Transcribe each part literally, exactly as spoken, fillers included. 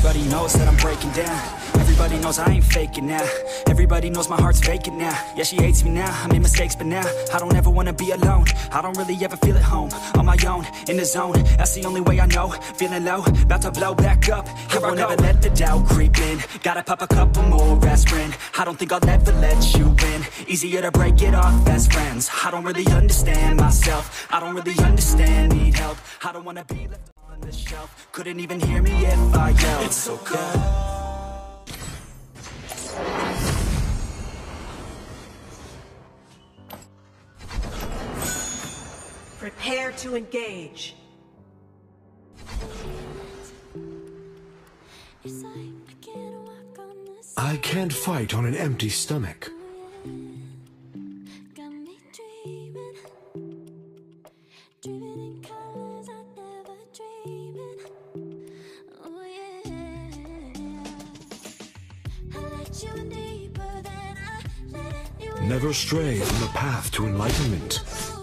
Everybody knows that I'm breaking down. Everybody knows I ain't faking now. Everybody knows my heart's vacant now. Yeah, she hates me now, I made mistakes but now I don't ever wanna be alone. I don't really ever feel at home. On my own, in the zone, that's the only way I know. Feeling low, about to blow back up. Here I won't ever let the doubt creep in. Gotta pop a couple more aspirin. I don't think I'll ever let you in. Easier to break it off best friends. I don't really understand myself. I don't really understand, need help. I don't wanna be left on the shelf. Couldn't even hear me if I yelled. It's so cold. Prepare to engage. I can't fight on an empty stomach. Never stray from the path to enlightenment.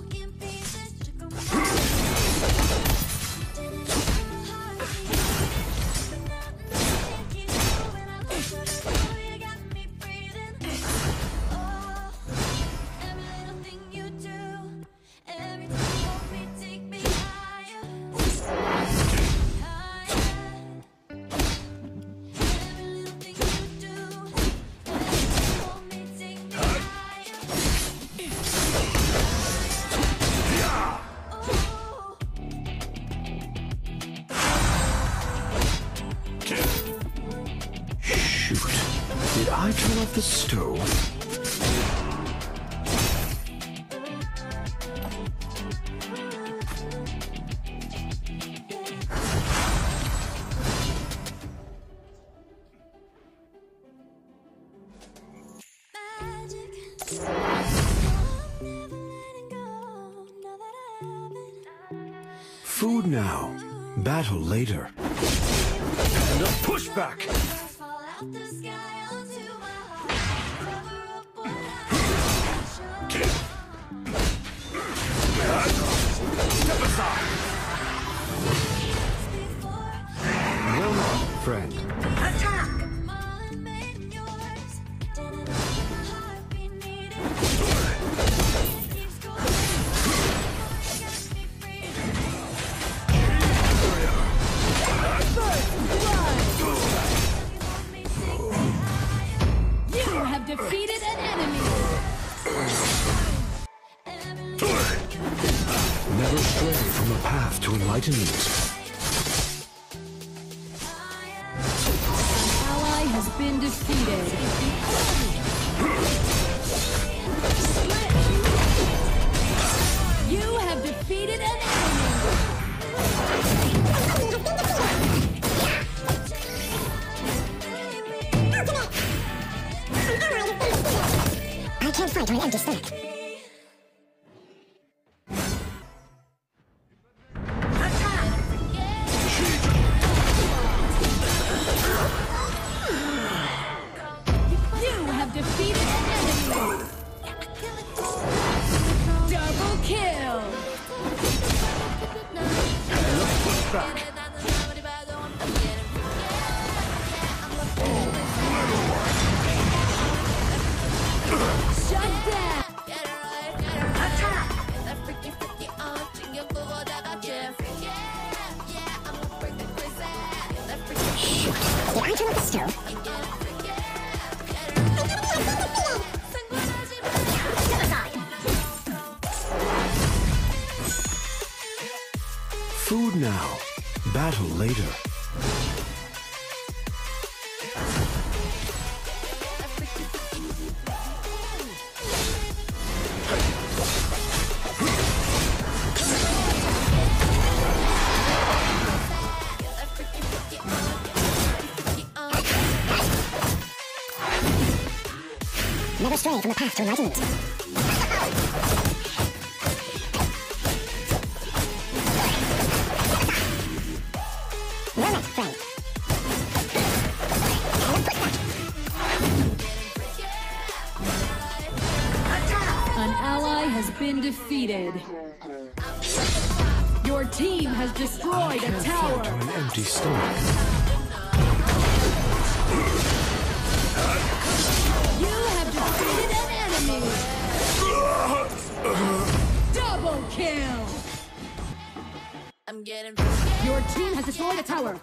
The stove. Food now, battle later. And a pushback. Friend. Attack! You have defeated an enemy. Never stray from the path to enlightenment. Been defeated. You have defeated an enemy. I can't fight on an empty stomach. Food now, battle later. Never stray from the path to enlightenment. Friend. An ally has been defeated. Your team has destroyed a tower. To an empty stomach. You have defeated an enemy! Double kill! I'm getting Your team has destroyed a tower.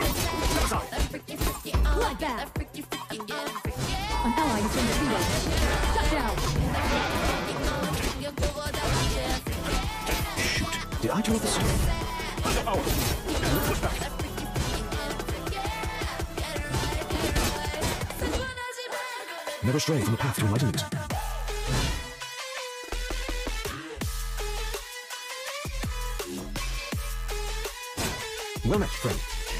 Bloodbath. An ally has been defeated. Shut down. Shoot. Did I turn off the stove? Oh. Push back. Never stray from the path to enlightenment. Well met, friend.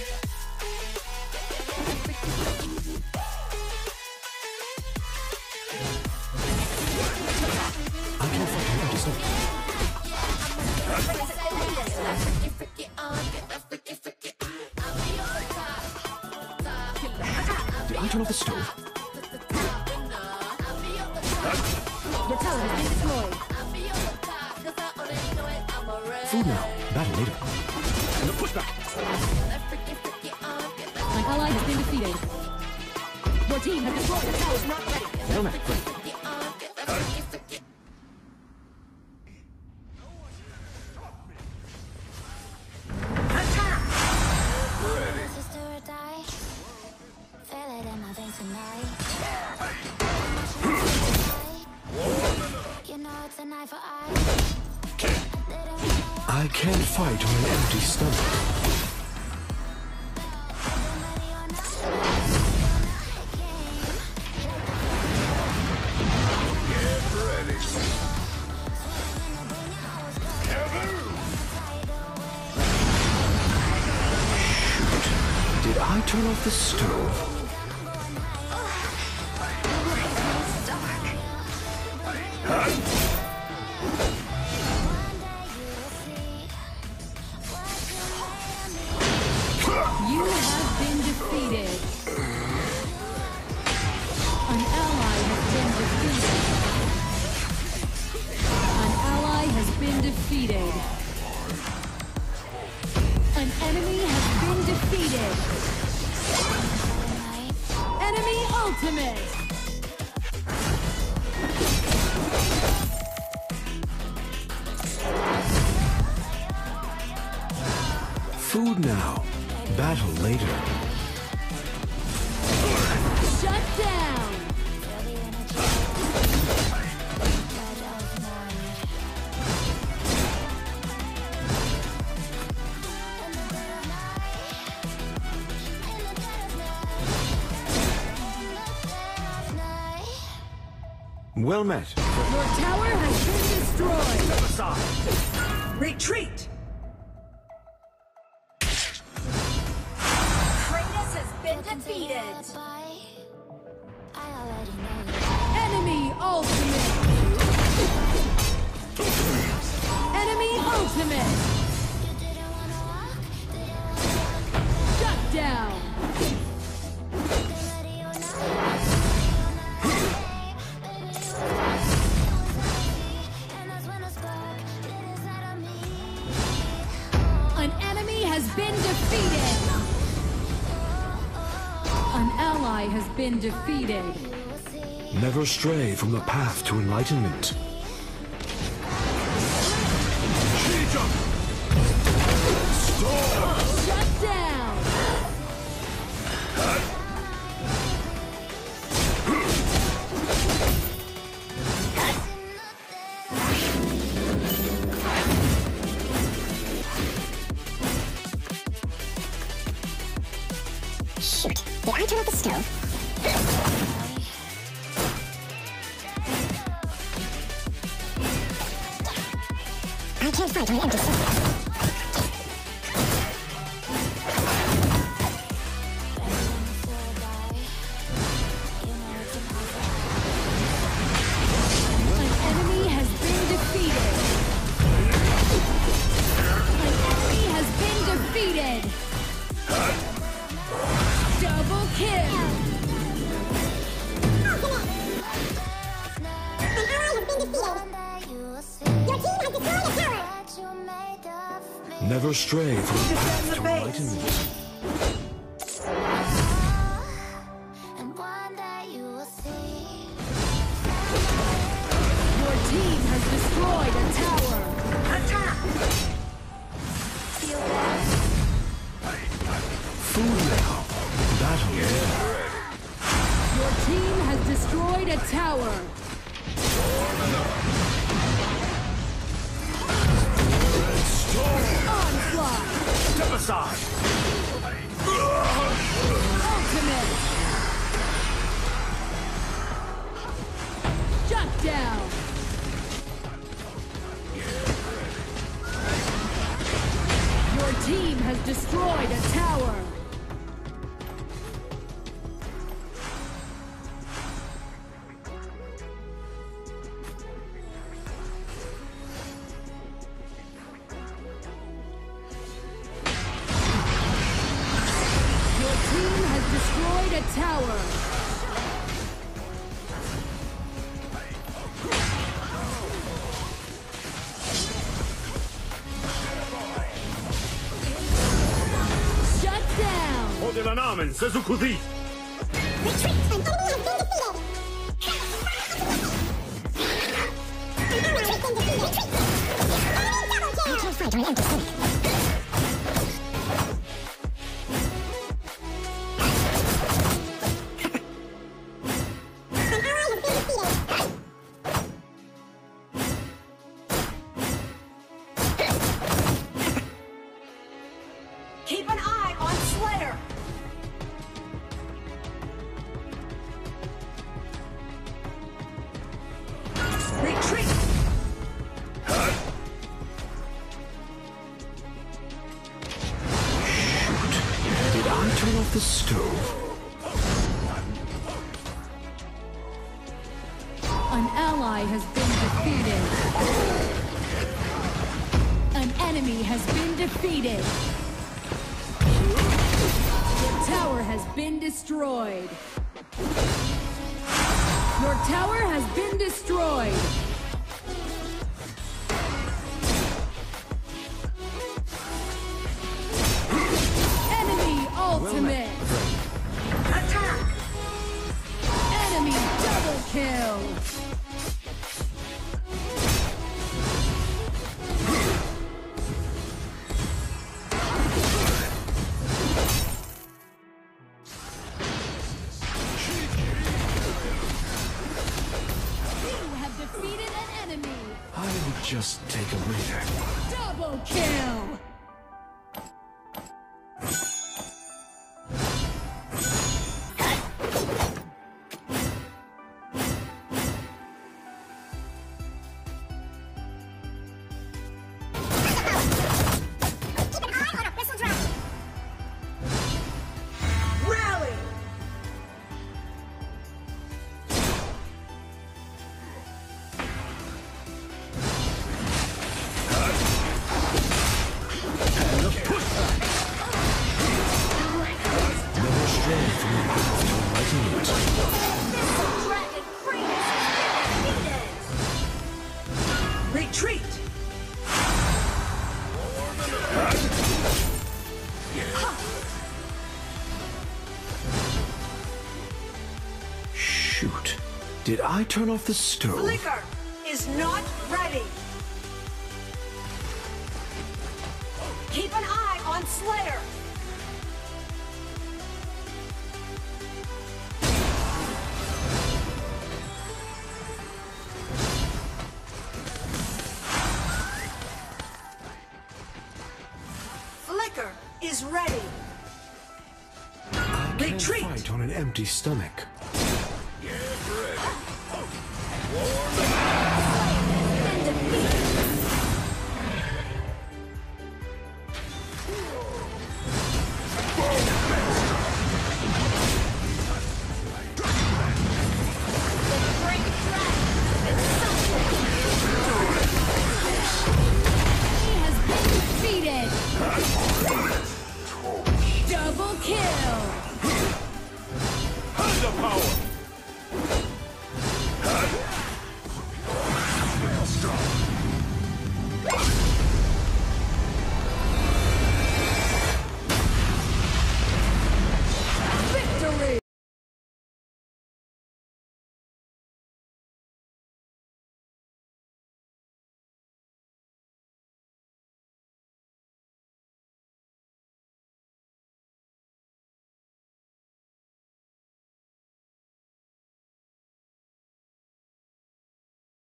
I can't fight an empty stomach. Did I turn off the stove? Your tower has been destroyed. Food now. Battle later. No pushback. An ally has been defeated. Your team has destroyed the tower. Not ready. Well met, friend. I can't fight on an empty stomach. Get ready. Did I turn off the stove? You have been defeated. An ally has been defeated. An ally has been defeated. An enemy has been defeated. Enemy ultimate. Food now. Battle later. Shut down. Well met. Your tower has been destroyed. Step aside. Retreat! Defeated. Enemy ultimate. Enemy ultimate. Shut down. An enemy has been defeated. An ally has been defeated. Never stray from the path to enlightenment. Shut down! Shoot. Did I turn off the stove? I can't fight on an empty stomach. An enemy has been defeated. An enemy has been defeated. Double kill. Never stray from the path to enlightenment. tower. Onslaught. Step aside. Ultimate. Shut down. Your team has destroyed a tower. Your team has destroyed a tower. Namen Sezukudi. Retreat! An enemy has been defeated! An ally has been defeated! Retreat! Enemy double kill! I can't fight on empty stomach. An ally has been defeated! Keep an eye on Slayer. Retreat! Did I turn off the stove? An ally has been defeated. An enemy has been defeated. Your tower has been destroyed. Your tower has been destroyed. Enemy ultimate. Attack! Enemy double kill. Just take a breather. Double kill! Keep an eye on a missile drop! Rally! Dragon Prince defeated! Retreat! Shoot. Did I turn off the stove? Flicker is not ready! Keep an eye on Slayer! Flicker is ready! I can't Retreat! fight on an empty stomach. War